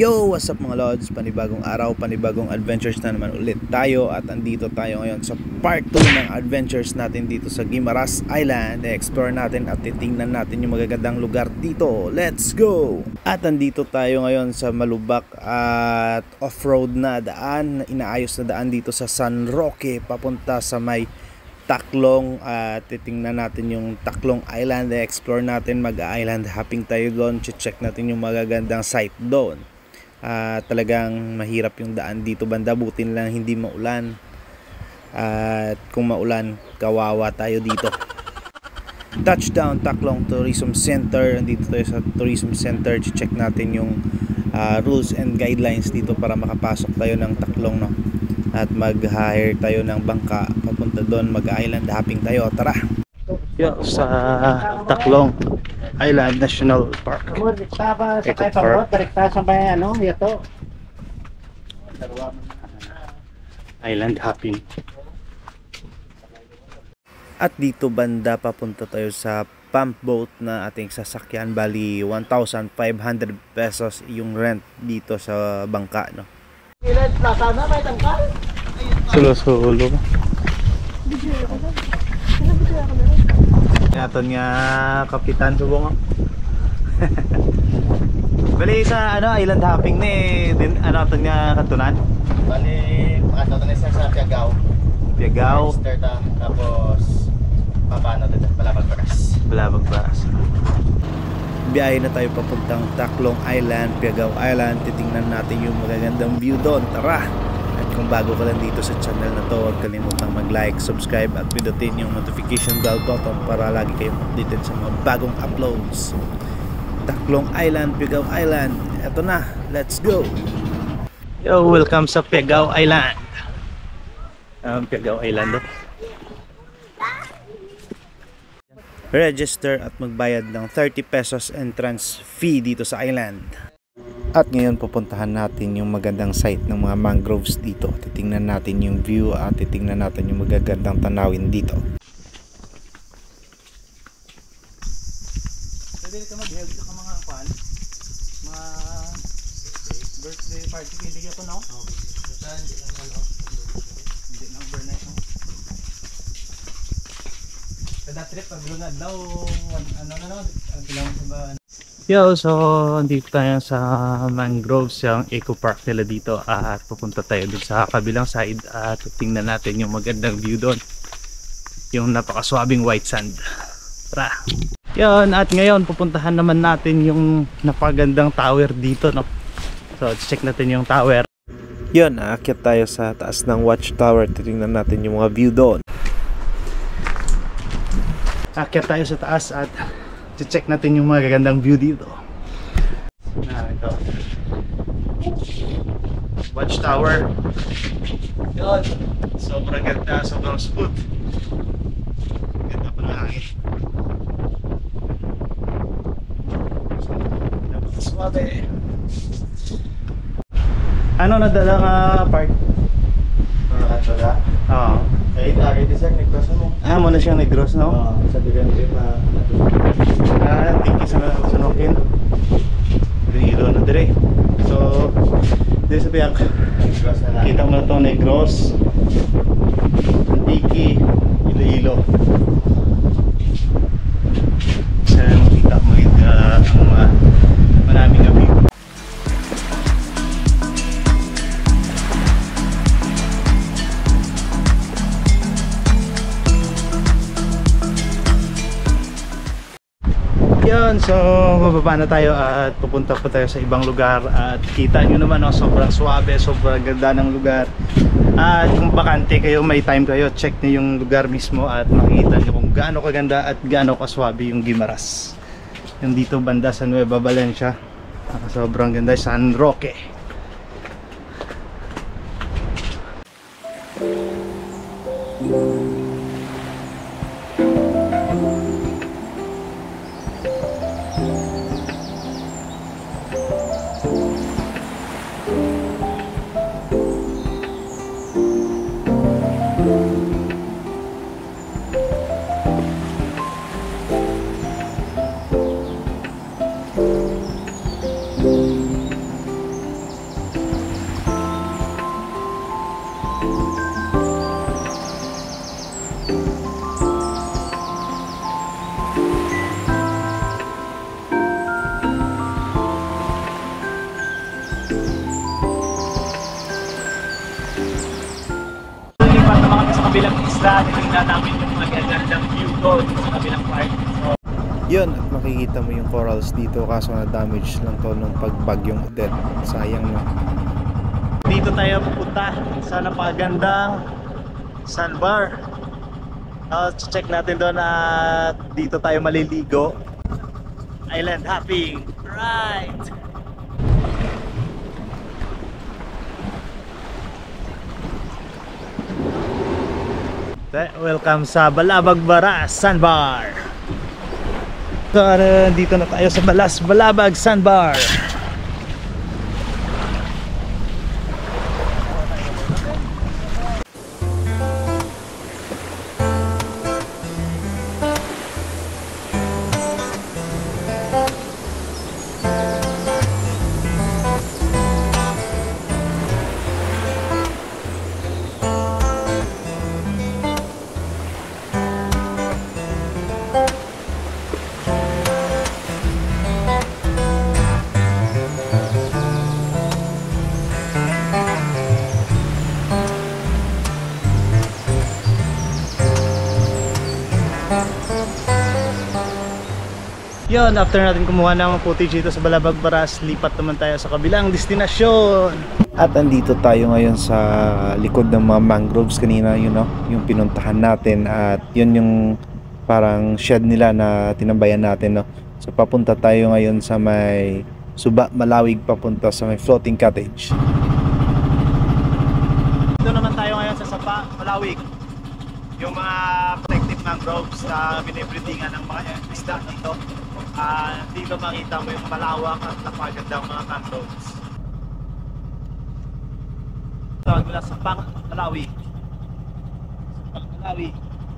Yo! What's up mga lods? Panibagong araw, panibagong adventures na naman ulit tayo. At andito tayo ngayon sa part 2 ng adventures natin dito sa Guimaras Island. I-explore natin at titingnan natin yung magagandang lugar dito. Let's go! At andito tayo ngayon sa malubak at off-road na daan, inaayos na daan dito sa San Roque papunta sa may Taklong. At titingnan natin yung Taklong Island, i-explore natin, mag-island hopping tayo doon, check natin yung magagandang site doon. Talagang mahirap yung daan dito banda, butin lang hindi maulan, at kung maulan kawawa tayo dito. Touchdown Taklong Tourism Center, andito tayo sa Tourism Center, check natin yung rules and guidelines dito para makapasok tayo ng Taklong, no? At mag-hire tayo ng bangka papunta doon, mag-island hopping tayo. Tara! Yo, sa Taklong Island National Park. Eco Park. Island hopping. At dito banda papunta tayo sa pump boat na ating sasakyan. Bali 1,500 pesos yung rent dito sa bangka, no? Sulo-sulo. Naton nga kapitan subong. Bali sa island hopping ni din aton nga katunan. Bali pakatoton sa Piagaw. Tapos papano dito Balabag Baras. Biyahe na tayo papuntang Taklong Island, Piagaw Island. Titingnan natin yung magagandang view doon. Tara! At kung bago ka lang dito sa channel na to, huwag kalimutang mag-like, subscribe at pindutin yung notification bell button para lagi kayong updated sa mga bagong uploads. Taklong Island, Piagaw Island. Eto na, let's go! Yo, welcome sa Piagaw Island. Piagaw Island. Register at magbayad ng 30 pesos entrance fee dito sa island. At ngayon pupuntahan natin yung magandang site ng mga mangroves dito. Titingnan natin yung view at titingnan natin yung magagandang tanawin dito. Pwede ka mag-help ka mga fan, mga birthday party kaibigan ko, no? Hindi na overnight, no? Kada trip paglungad daw Yo, so andito tayo sa mangroves, yung eco park nila dito, at pupunta tayo dun sa kabilang side at tingnan natin yung magandang view doon, yung napakaswabing white sand. Tara! Yun, at ngayon pupuntahan naman natin yung napagandang tower dito, no? So check natin yung tower. Yun, aakyat tayo sa taas ng watchtower, titingnan natin yung mga view doon. Aakyat tayo sa taas at check natin yung magagandang view dito. Ito watchtower. Yun, sobrang ganda, sobrang smooth. Ganda pa ng hangin. Napakaswabe. Ano nadala ka park? Oo. Kahit isa nag-cross mo. Muna siyang nag-cross, no? Oo, sa bigyan trip na thank you sa sunokin. Iloilo na dire. So, dire sa biyak. Kita mo na itong Negros, Antiki, Iloilo. Sana makita mo ang maraming gabi. Yun, so bababa na tayo at pupunta pa tayo sa ibang lugar. At kita nyo naman, no, sobrang swabe, sobrang ganda ng lugar. At kung bakante kayo, may time kayo, check nyo yung lugar mismo at makikita nyo kung gaano kaganda at gaano kaswabe yung Guimaras. Yung dito banda sa Nueva Valencia, sobrang ganda. San Roque. naman kami sa kabilang isla. Tingnan namin yung magagandang view doon sa kabilang part. So, Yun, at makikita mo yung corals dito kaso na damage lang to nung pagbagyong Odette. Sayang no. dito tayo pupunta sa napakagandang sandbar. Check natin doon at dito tayo maliligo. Island hopping. Right. Welcome sa Balabag Sandbar. So, dito na tayo sa Balabag Sandbar. Yun, after natin kumuha ng footage dito sa Balabag, lipat naman tayo sa kabilang destinasyon. At andito tayo ngayon sa likod ng mga mangroves kanina, you know, yung pinuntahan natin. At yun yung parang shed nila na tinambayan natin, no. So papunta tayo ngayon sa may Suba, Malawig, papunta sa may floating cottage. Dito naman tayo ngayon sa Sapa, Malawig. Yung mga protective mangroves na binibreedingan ng mga isda dito. Dito makita mo yung malawak at napagandang mga mangroves. Tawag nila sa Malawig. Malawig.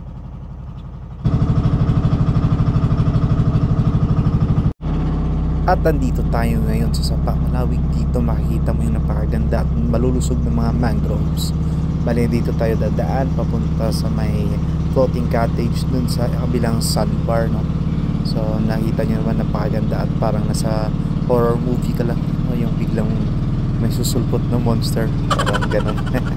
At andito tayo ngayon sa Sapa, Malawig. Dito makikita mo yung napakaganda at malulusog ng mga mangroves. Bali dito tayo dadaan papunta sa may floating cottage dun sa kabilang sandbar, no. So nakita nyo naman napakaganda at parang nasa horror movie ka lang, no? Yung biglang may susulpot na monster, parang ganun.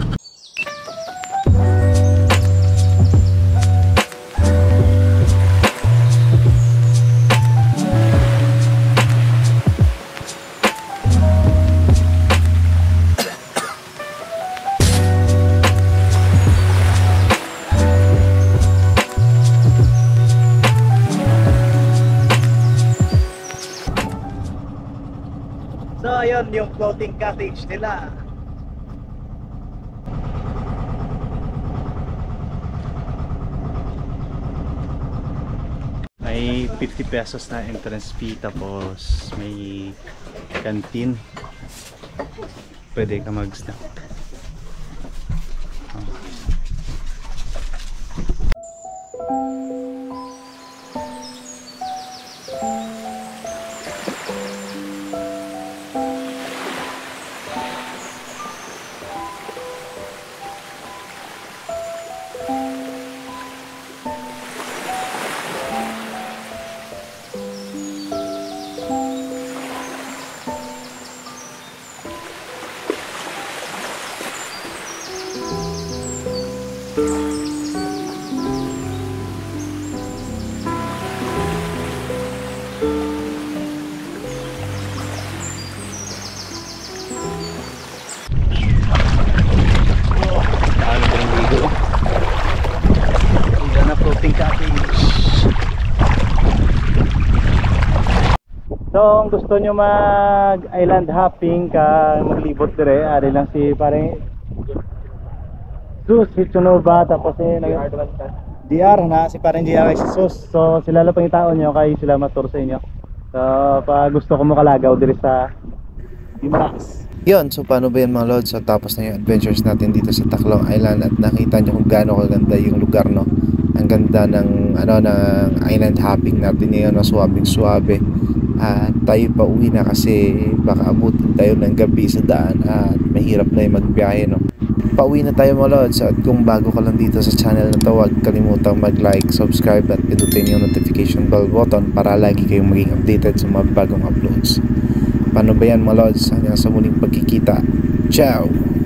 So ayun yung floating cottage nila. May 50 pesos na entrance fee, tapos may canteen. Pwede ka mag-snack. So, kung gusto nyo mag island hopping ka, maglibot dire, ari lang si pare Sus, si Chunova, tapos si DR na, si parang DR si Sus. So, sila lang pang tao nyo, kaya sila matur sa inyo. So, pag gusto ko mo kalagaw dire sa Guimaras. Yun, so paano ba yan mga lods? So tapos na yung adventures natin dito sa Taklong Island at nakita nyo kung gaano kaganda yung lugar, no. Ang ganda ng ng island hopping natin ngayon, no? Suwabing suwabe. At tayo pa uwi na kasi baka abutin tayo ng gabi sa daan at mahirap na yung magbiyahe, no. Pauwi na tayo mga lods. At kung bago ka lang dito sa channel na to, huwag kalimutang mag-like, subscribe at pindutin yung notification bell button para lagi kayong maging updated sa mga bagong uploads. Paano ba yan mga lods? Hanggang sa muling pagkikita. Ciao!